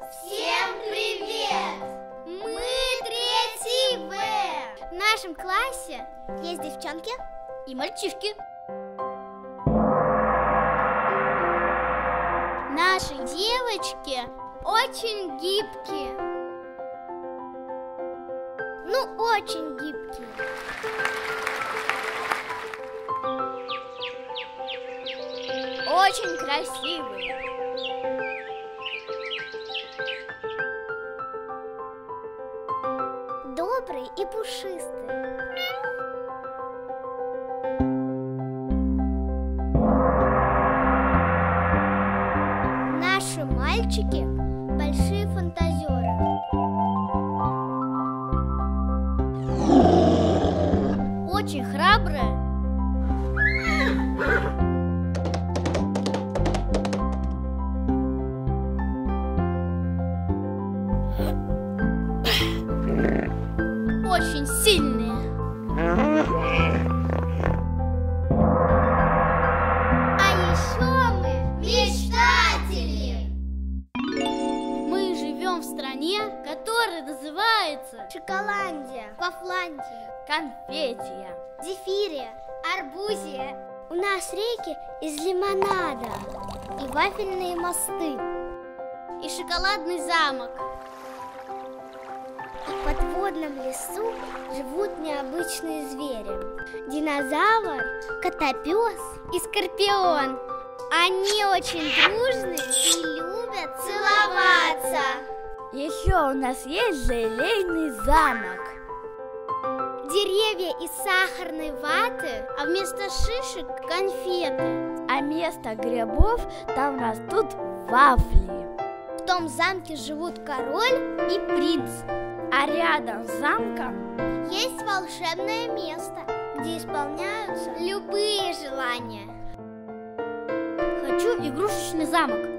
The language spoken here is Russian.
Всем привет! Мы 3 В. В нашем классе есть девчонки и мальчишки. Наши девочки очень гибкие. Ну, очень гибкие. Очень красивые. Добрые и пушистые. Наши мальчики большие фантазеры. Очень храбрые. Очень сильные. А еще мы мечтатели. Мы живем в стране, которая называется Шоколандия, Пафландия, Конфетия, Зефирия, Арбузия. У нас реки из лимонада и вафельные мосты, и шоколадный замок. В подводном лесу живут необычные звери. Динозавр, котопес и скорпион. Они очень дружные и любят целоваться. Еще у нас есть желейный замок. Деревья из сахарной ваты, а вместо шишек конфеты. А вместо грибов там растут вафли. В том замке живут король и принц. А рядом с замком есть волшебное место, где исполняются любые желания. хочу игрушечный замок.